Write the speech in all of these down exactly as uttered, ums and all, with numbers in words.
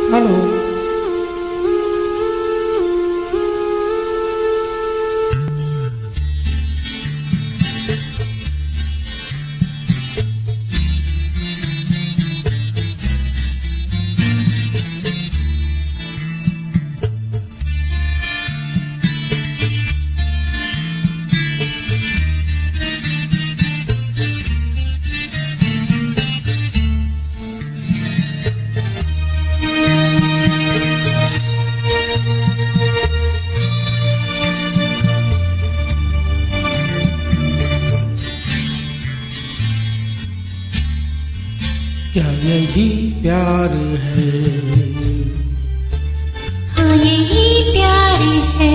Hello. क्या यही प्यार है? हाँ यही प्यार है।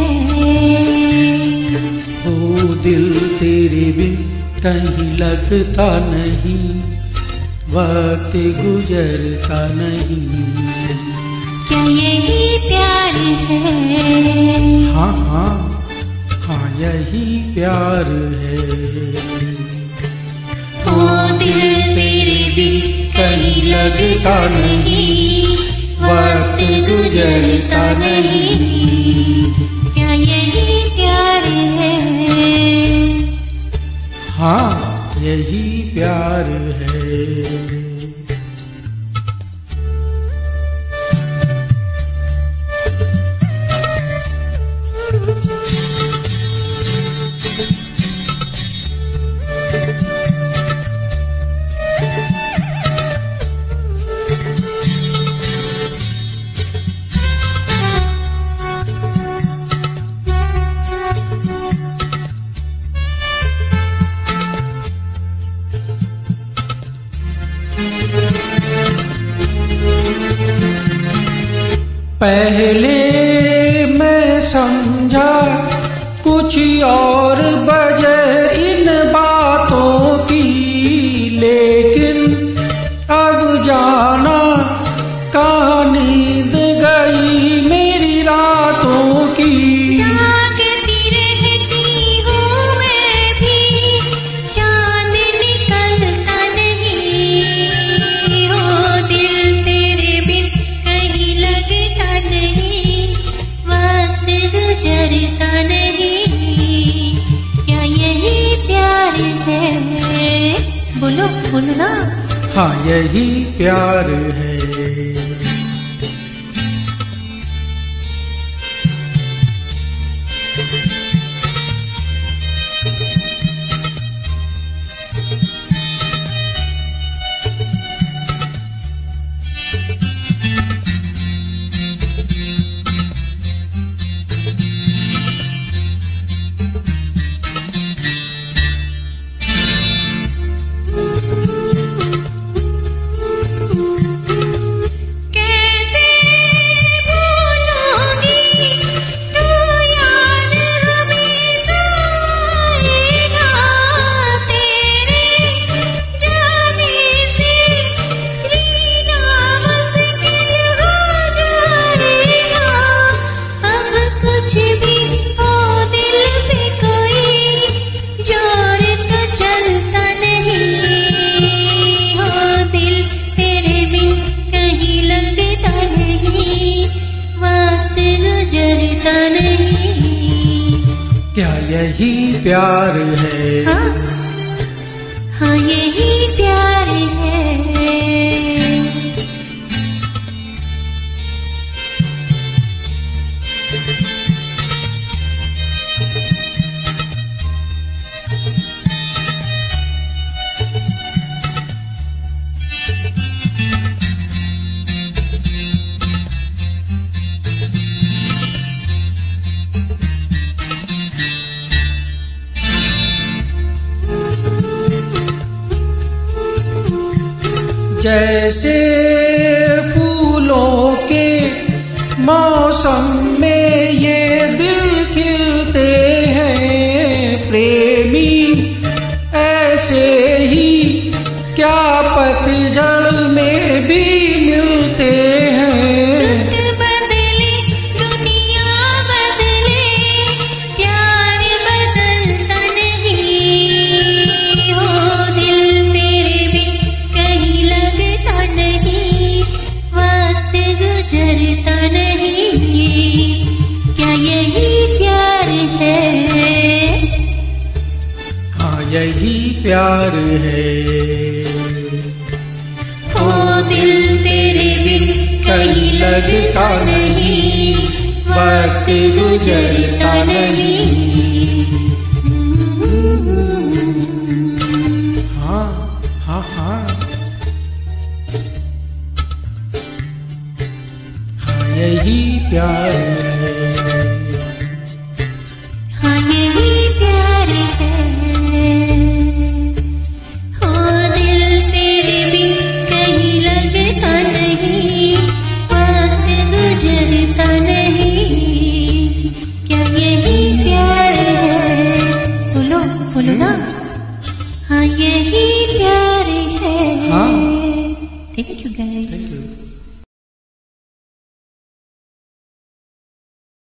वो दिल तेरे बिन कहीं लगता नहीं, वक्त गुजरता नहीं। क्या यही प्यार है? हाँ हाँ हाँ यही प्यार है। वो दिल तेरे बिन कहीं लगता नहीं, वक्त गुजरता नहीं। क्या यही प्यार है? हाँ यही प्यार है। पहले मैं समझा कुछ और वजह इन बातों की, लेकिन अब जाना कहाँ नींद गई मेरी रातों की। जागती रहती हूँ मैं भी, चांद निकलता नहीं। हो दिल तेरे बिन कहीं लगता नहीं, वक्त गुजरता नहीं। क्या यही प्यार है? बोलो बोलो ना। हाँ यही प्यार है। क्या यही प्यार है? हाँ, हाँ यही प्यार है। जैसे फूलों के मौसम में ये दिल खिलते हैं प्रेमी, ऐसे ही क्या पतझड़ में भी मिलते हैं। रुत बदले दुनिया बदले, प्यार बदलता नहीं। हो दिल तेरे बिन कहीं लगता नहीं, प्यार है। ओ दिल तेरे बिन कहीं लगता नहीं, वक्त गुजरता नहीं। हाँ हाँ हाँ हाँ, यही प्यार है।